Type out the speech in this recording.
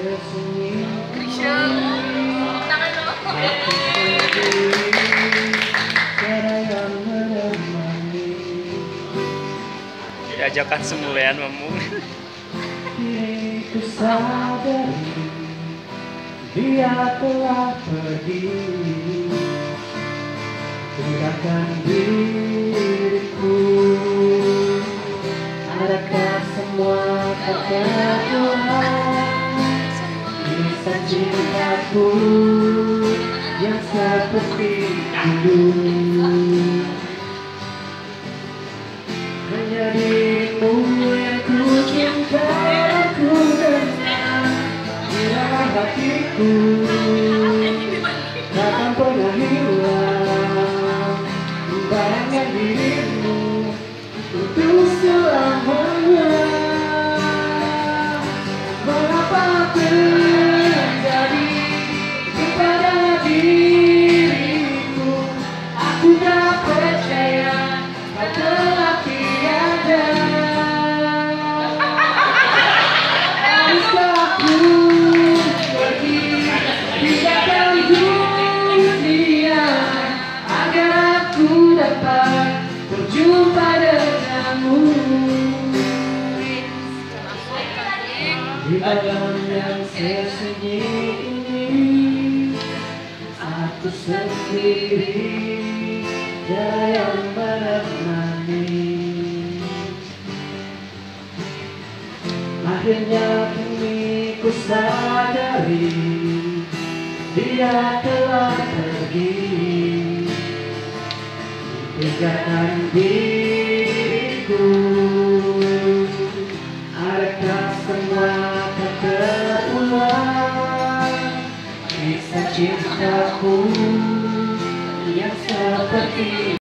Krisya, tangan lo. Diajakan semulian memung. Diriku sadari dia telah pergi, tinggalkan diriku. Adakah semua kata Tuhan kisah cintaku yang seperti dulu? Hanya dirimu yang ku cinta, ku kenal di dalam hatiku, takkan pernah hilang bayangan dirimu untuk selamanya. Mengapa terjadi kepada diriku? Aku tak percaya kau telah tiada. Haruskah aku pergi tinggalkan dunia agar aku dapat berjumpa denganmu di malam yang sesunyi ini. Aku sendiri yang menemani. Akhirnya kini ku sadari dia telah pergi, tinggalkan diriku. Adakah semua akan terulang kisah cintaku yang seperti